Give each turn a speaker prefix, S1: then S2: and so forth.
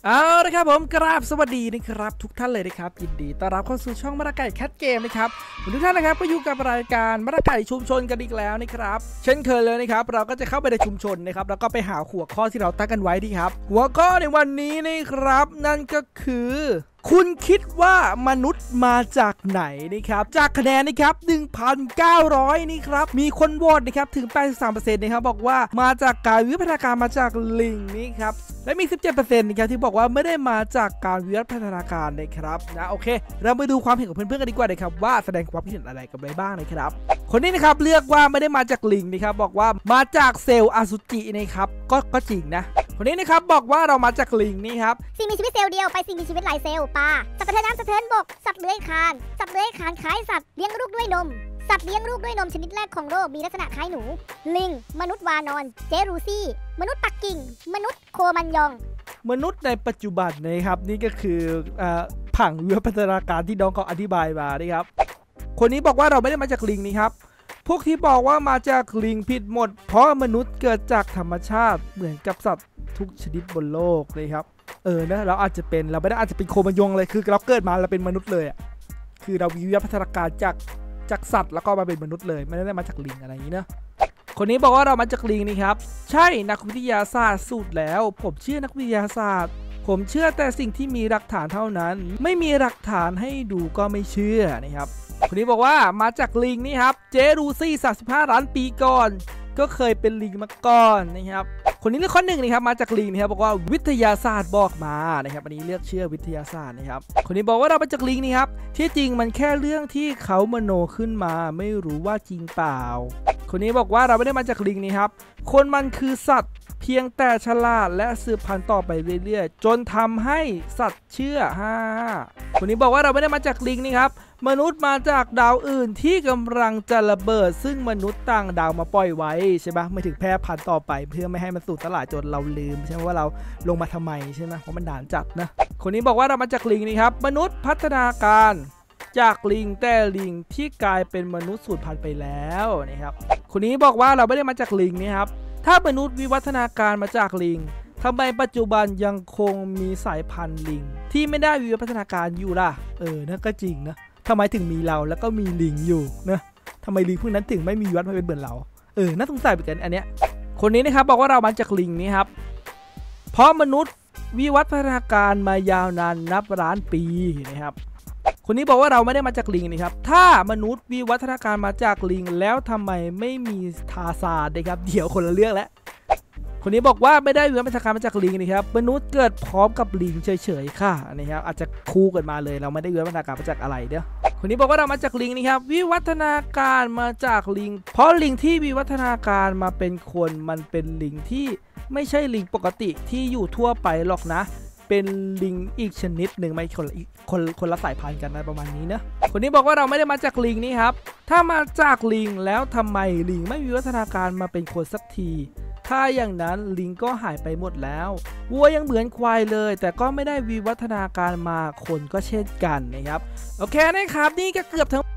S1: เอาละครับผมกราบสวัสดีนะครับทุกท่านเลยนะครับยินดีต้อนรับเข้าสู่ช่องมาราไก่แคทเกมนะครับทุกท่านนะครับก็อยู่กับรายการมาราไก่ชุมชนกันอีกแล้วนะครับเช่นเคยเลยนะครับเราก็จะเข้าไปในชุมชนนะครับแล้วก็ไปหาหัวข้อที่เราตั้งกันไว้ดีครับหัวข้อในวันนี้นะครับนั่นก็คือคุณคิดว่ามนุษย์มาจากไหนนะครับจากคะแนนนะครับ 1,900 นี่ครับมีคนโหวตนะครับถึง 83% นะครับบอกว่ามาจากการวิวัฒนาการมาจากลิงนี่ครับและมี 17% นะครับที่บอกว่าไม่ได้มาจากการวิวัฒนาการนะครับนะโอเคเราไปดูความเห็นของเพื่อนๆกันดีกว่านะครับว่าแสดงความคิดเห็นอะไรกันไปบ้างนะครับคนนี้นะครับเลือกว่าไม่ได้มาจากลิงนะครับบอกว่ามาจากเซลล์อสุจินะครับก็จริงนะคนนี้นะครับบอกว่าเรามาจากลิงนี่ครับ
S2: สิ่งมีชีวิตเซลล์เดียวไปสิ่งมีชีวิตหลายเซลล์ปลาสัตว์ประเภทน้ำสะเทินบกสัตว์เลื้อยคลานคล้ายสัตว์เลี้ยงลูกด้วยนมสัตว์เลี้ยงลูกด้วยนมชนิดแรกของโลกมีลักษณะคล้ายหนูลิงมนุษย์วานอนเจรูซี่มนุษย์ปักกิ่งมนุษย์โคมันยอง
S1: มนุษย์ในปัจจุบันนะครับนี่ก็คือผังวิวัฒนาการที่น้องเขาอธิบายมานี่ครับคนนี้บอกว่าเราไม่ได้มาจากลิงนี่ครับพวกที่บอกว่ามาจากลิงผิดหมดเพราะมนุษย์เกิดจากธรรมชาติเหมือนกับสัตว์ทุกชนิดบนโลกเลยครับนะเราอาจจะเป็นโคมันยองเลยคือเราเกิดมาเราเป็นมนุษย์เลยคือเราวิวัฒนาการจากสัตว์แล้วก็มาเป็นมนุษย์เลยไม่ได้มาจากลิงอะไรอย่างนี้นะคนนี้บอกว่าเรามาจากลิงนี่ครับใช่นักวิทยาศาสตร์สูตรแล้วผมเชื่อนักวิทยาศาสตร์ผมเชื่อแต่สิ่งที่มีหลักฐานเท่านั้นไม่มีหลักฐานให้ดูก็ไม่เชื่อนะครับคนนี้บอกว่ามาจากลิงนี่ครับเจรูซี่35 ล้านปีก่อนก็เคยเป็นลิงมาก่อนนะครับคนนี้เลือกข้อหนึ่งนะครับมาจากลิงนะครับบอกว่าวิทยาศาสตร์บอกมานะครับอันนี้เลือกเชื่อวิทยาศาสตร์นะครับคนนี้บอกว่าเรามาจากลิงนี่ครับที่จริงมันแค่เรื่องที่เขามโนขึ้นมาไม่รู้ว่าจริงเปล่าคนนี้บอกว่าเราไม่ได้มาจากลิงนี่ครับคนมันคือสัตว์เพียงแต่ฉลาดและสืบพันธุ์ต่อไปเรื่อยๆจนทำให้สัตว์เชื่อคนนี้บอกว่าเราไม่ได้มาจากลิงนี่ครับมนุษย์มาจากดาวอื่นที่กำลังจะระเบิดซึ่งมนุษย์ต่างดาวมาปล่อยไว้ใช่ไหมไม่ถึงแพร่พันธุ์ต่อไปเพื่อไม่ให้มันสู่ตลาดจนเราลืมใช่ไหมว่าเราลงมาทำไมใช่ไหมเพราะมันด่านจัดนะคนนี้บอกว่าเรามาจากลิงนี่ครับมนุษย์พัฒนาการจากลิงแต่ลิงที่กลายเป็นมนุษย์สูญพันธุ์ไปแล้วนะครับคนนี้บอกว่าเราไม่ได้มาจากลิงนี่ครับถ้ามนุษย์วิวัฒนาการมาจากลิงทำไมปัจจุบันยังคงมีสายพันธุ์ลิงที่ไม่ได้วิวัฒนาการอยู่ล่ะนั่นก็จริงนะทำไมถึงมีเราแล้วก็มีลิงอยู่นะทำไมลิงพวกนั้นถึงไม่มีวิวัฒนาการเป็นเหมือนเราน่าสงสัยเหมือนกันอันเนี้ยคนนี้นะครับบอกว่าเรามาจากลิงนี่ครับเพราะมนุษย์วิวัฒนาการมายาวนานนับล้านปีนะครับคนนี้บอกว่าเราไม่ได้มาจากลิงนี่ครับถ้ามนุษย์วิวัฒนาการมาจากลิงแล้วทำไมไม่มีทาซานนะครับเดี๋ยวคนละเรื่องแล้วคนนี้บอกว่าไม่ได้วิวัฒนาการมาจากลิงนะครับมนุษย์เกิดพร้อมกับลิงเฉยๆค่ะนะครับอาจจะคู่กันมาเลยเราไม่ได้วิวัฒนาการมาจากอะไรเด้อคนนี้บอกว่าเรามาจากลิงนี่ครับวิวัฒนาการมาจากลิงเพราะลิงที่วิวัฒนาการมาเป็นคนมันเป็นลิงที่ไม่ใช่ลิงปกติที่อยู่ทั่วไปหรอกนะเป็นลิงอีกชนิดหนึ่งไม่คนละสายพันธุ์กันนะประมาณนี้นะคนนี้บอกว่าเราไม่ได้มาจากลิงนี่ครับถ้ามาจากลิงแล้วทำไมลิงไม่วิวัฒนาการมาเป็นคนสักทีถ้าอย่างนั้นลิงก็หายไปหมดแล้ววัวยังเหมือนควายเลยแต่ก็ไม่ได้วิวัฒนาการมาคนก็เช่นกันนะครับโอเคนะครับนี่ก็เกือบทั้ง